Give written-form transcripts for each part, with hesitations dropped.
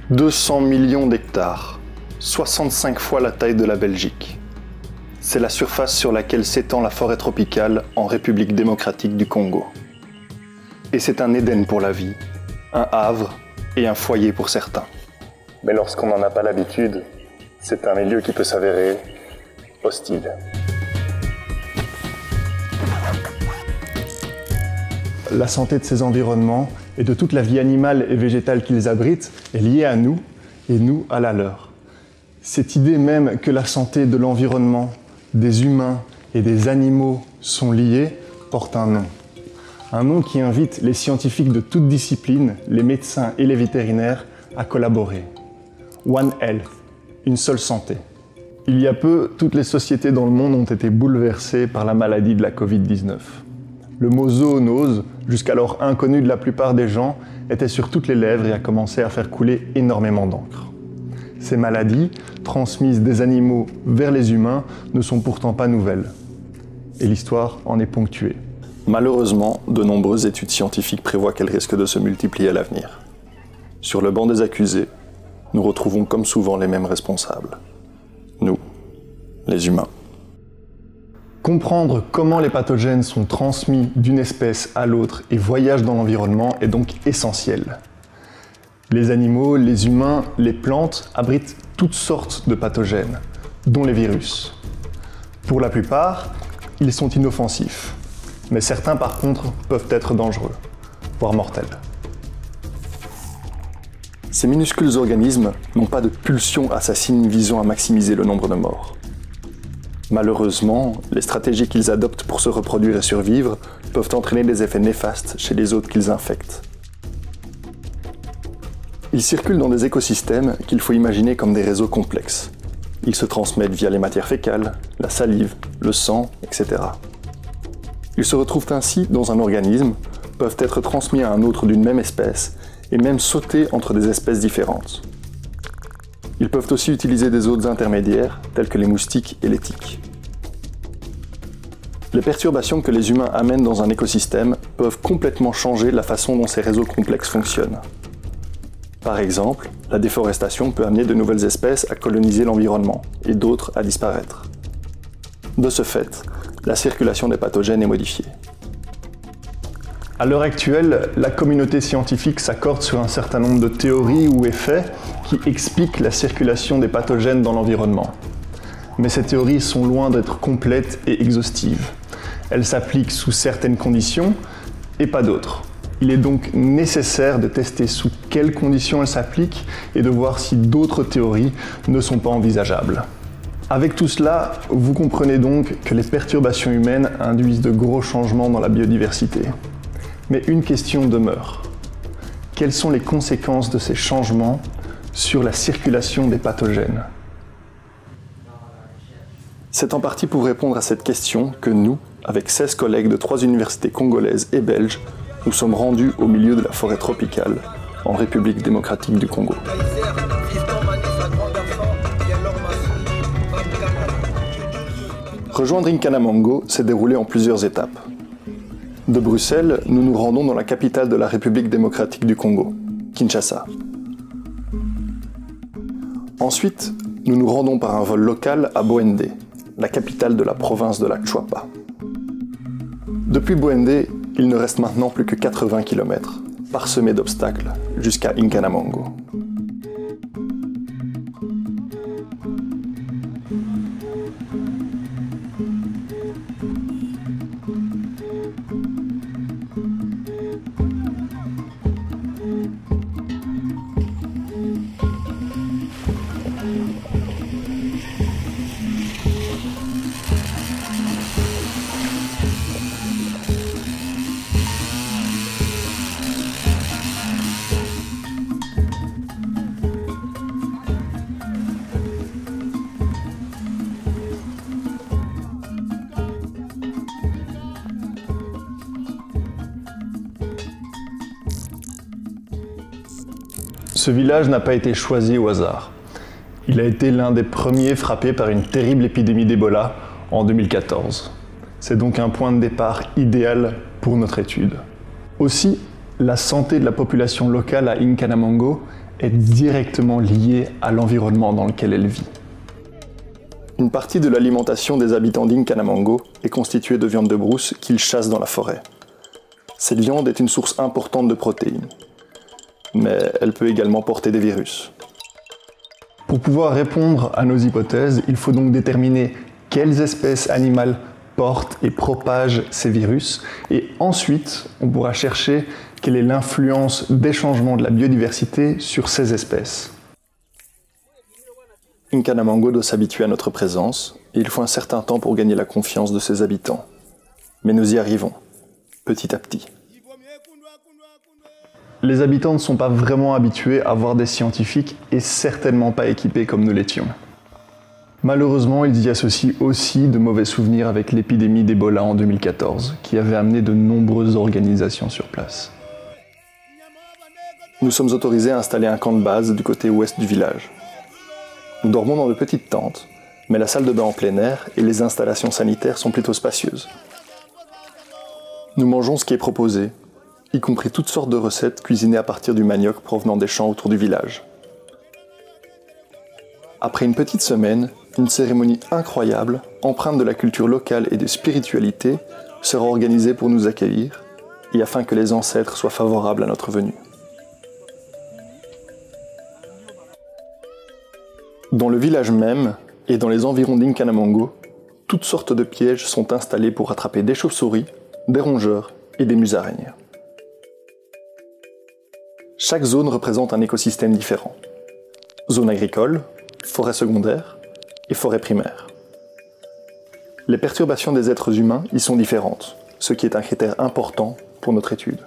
200 millions d'hectares, 65 fois la taille de la Belgique. C'est la surface sur laquelle s'étend la forêt tropicale en République démocratique du Congo. Et c'est un Éden pour la vie, un havre et un foyer pour certains. Mais lorsqu'on n'en a pas l'habitude, c'est un milieu qui peut s'avérer hostile. La santé de ces environnements et de toute la vie animale et végétale qu'ils abritent est liée à nous et nous à la leur. Cette idée même que la santé de l'environnement, des humains et des animaux sont liés porte un nom. Un nom qui invite les scientifiques de toutes disciplines, les médecins et les vétérinaires à collaborer. One Health, une seule santé. Il y a peu, toutes les sociétés dans le monde ont été bouleversées par la maladie de la Covid-19. Le mot zoonose, jusqu'alors inconnu de la plupart des gens, était sur toutes les lèvres et a commencé à faire couler énormément d'encre. Ces maladies, transmises des animaux vers les humains, ne sont pourtant pas nouvelles. Et l'histoire en est ponctuée. Malheureusement, de nombreuses études scientifiques prévoient qu'elles risquent de se multiplier à l'avenir. Sur le banc des accusés, nous retrouvons comme souvent les mêmes responsables. Nous, les humains. Comprendre comment les pathogènes sont transmis d'une espèce à l'autre et voyagent dans l'environnement est donc essentiel. Les animaux, les humains, les plantes abritent toutes sortes de pathogènes, dont les virus. Pour la plupart, ils sont inoffensifs, mais certains par contre peuvent être dangereux, voire mortels. Ces minuscules organismes n'ont pas de pulsion assassine visant à maximiser le nombre de morts. Malheureusement, les stratégies qu'ils adoptent pour se reproduire et survivre peuvent entraîner des effets néfastes chez les autres qu'ils infectent. Ils circulent dans des écosystèmes qu'il faut imaginer comme des réseaux complexes. Ils se transmettent via les matières fécales, la salive, le sang, etc. Ils se retrouvent ainsi dans un organisme, peuvent être transmis à un autre d'une même espèce, et même sauter entre des espèces différentes. Ils peuvent aussi utiliser des hôtes intermédiaires, tels que les moustiques et les tiques. Les perturbations que les humains amènent dans un écosystème peuvent complètement changer la façon dont ces réseaux complexes fonctionnent. Par exemple, la déforestation peut amener de nouvelles espèces à coloniser l'environnement et d'autres à disparaître. De ce fait, la circulation des pathogènes est modifiée. À l'heure actuelle, la communauté scientifique s'accorde sur un certain nombre de théories ou effets qui expliquent la circulation des pathogènes dans l'environnement. Mais ces théories sont loin d'être complètes et exhaustives. Elles s'appliquent sous certaines conditions et pas d'autres. Il est donc nécessaire de tester sous quelles conditions elles s'appliquent et de voir si d'autres théories ne sont pas envisageables. Avec tout cela, vous comprenez donc que les perturbations humaines induisent de gros changements dans la biodiversité. Mais une question demeure. Quelles sont les conséquences de ces changements sur la circulation des pathogènes ? C'est en partie pour répondre à cette question que nous, avec 16 collègues de 3 universités congolaises et belges, nous sommes rendus au milieu de la forêt tropicale, en République démocratique du Congo. Rejoindre Nkanamango s'est déroulé en plusieurs étapes. De Bruxelles, nous nous rendons dans la capitale de la République démocratique du Congo, Kinshasa. Ensuite, nous nous rendons par un vol local à Bwende, la capitale de la province de la Chouapa. Depuis Bwende, il ne reste maintenant plus que 80 km, parsemés d'obstacles, jusqu'à Nkanamango. Ce village n'a pas été choisi au hasard. Il a été l'un des premiers frappés par une terrible épidémie d'Ebola en 2014. C'est donc un point de départ idéal pour notre étude. Aussi, La santé de la population locale à Incanamangó est directement liée à l'environnement dans lequel elle vit. Une partie de l'alimentation des habitants d'Incanamangó est constituée de viande de brousse qu'ils chassent dans la forêt. Cette viande est une source importante de protéines, mais elle peut également porter des virus. Pour pouvoir répondre à nos hypothèses, il faut donc déterminer quelles espèces animales portent et propagent ces virus, et ensuite on pourra chercher quelle est l'influence des changements de la biodiversité sur ces espèces. Incanamangó doit s'habituer à notre présence, et il faut un certain temps pour gagner la confiance de ses habitants. Mais nous y arrivons, petit à petit. Les habitants ne sont pas vraiment habitués à voir des scientifiques et certainement pas équipés comme nous l'étions. Malheureusement, ils y associent aussi de mauvais souvenirs avec l'épidémie d'Ebola en 2014, qui avait amené de nombreuses organisations sur place. Nous sommes autorisés à installer un camp de base du côté ouest du village. Nous dormons dans de petites tentes, mais la salle de bain en plein air et les installations sanitaires sont plutôt spacieuses. Nous mangeons ce qui est proposé, y compris toutes sortes de recettes cuisinées à partir du manioc provenant des champs autour du village. Après une petite semaine, une cérémonie incroyable, empreinte de la culture locale et de spiritualité, sera organisée pour nous accueillir, et afin que les ancêtres soient favorables à notre venue. Dans le village même, et dans les environs d'Incanamangó, toutes sortes de pièges sont installés pour attraper des chauves-souris, des rongeurs et des musaraignes. Chaque zone représente un écosystème différent. Zone agricole, forêt secondaire et forêt primaire. Les perturbations des êtres humains y sont différentes, ce qui est un critère important pour notre étude.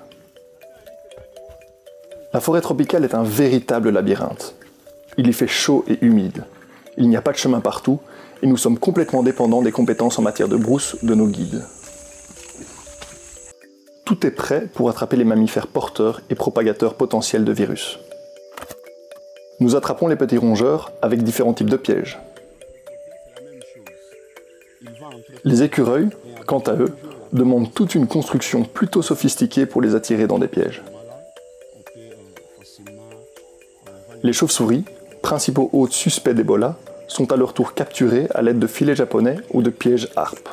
La forêt tropicale est un véritable labyrinthe. Il y fait chaud et humide. Il n'y a pas de chemin partout et nous sommes complètement dépendants des compétences en matière de brousse de nos guides. Tout est prêt pour attraper les mammifères porteurs et propagateurs potentiels de virus. Nous attrapons les petits rongeurs avec différents types de pièges. Les écureuils, quant à eux, demandent toute une construction plutôt sophistiquée pour les attirer dans des pièges. Les chauves-souris, principaux hôtes suspects d'Ebola, sont à leur tour capturés à l'aide de filets japonais ou de pièges harpes.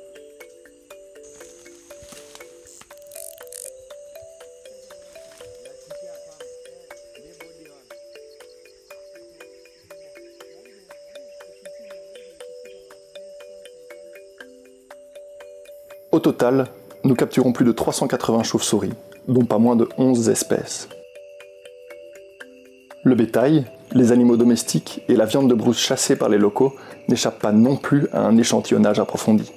Au total, nous capturons plus de 380 chauves-souris, dont pas moins de 11 espèces. Le bétail, les animaux domestiques et la viande de brousse chassée par les locaux n'échappent pas non plus à un échantillonnage approfondi.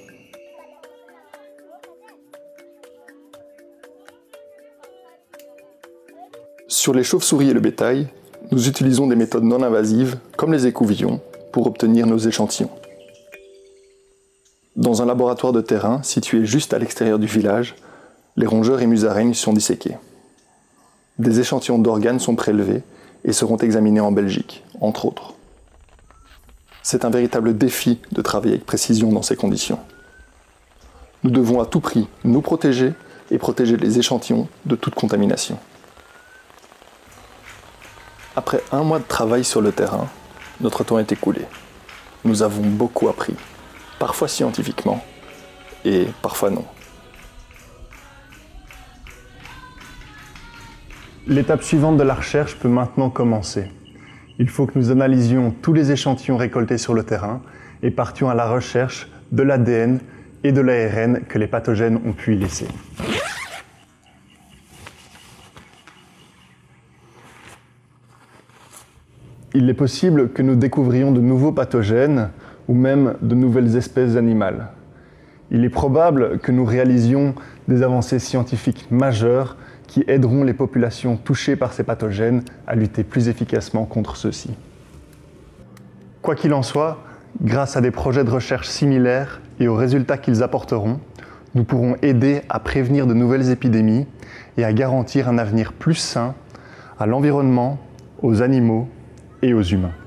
Sur les chauves-souris et le bétail, nous utilisons des méthodes non invasives, comme les écouvillons, pour obtenir nos échantillons. Dans un laboratoire de terrain situé juste à l'extérieur du village, les rongeurs et musaraignes sont disséqués. Des échantillons d'organes sont prélevés et seront examinés en Belgique, entre autres. C'est un véritable défi de travailler avec précision dans ces conditions. Nous devons à tout prix nous protéger et protéger les échantillons de toute contamination. Après un mois de travail sur le terrain, notre temps est écoulé. Nous avons beaucoup appris, parfois scientifiquement et parfois non. L'étape suivante de la recherche peut maintenant commencer. Il faut que nous analysions tous les échantillons récoltés sur le terrain et partions à la recherche de l'ADN et de l'ARN que les pathogènes ont pu y laisser. Il est possible que nous découvrions de nouveaux pathogènes ou même de nouvelles espèces animales. Il est probable que nous réalisions des avancées scientifiques majeures qui aideront les populations touchées par ces pathogènes à lutter plus efficacement contre ceux-ci. Quoi qu'il en soit, grâce à des projets de recherche similaires et aux résultats qu'ils apporteront, nous pourrons aider à prévenir de nouvelles épidémies et à garantir un avenir plus sain à l'environnement, aux animaux et aux humains.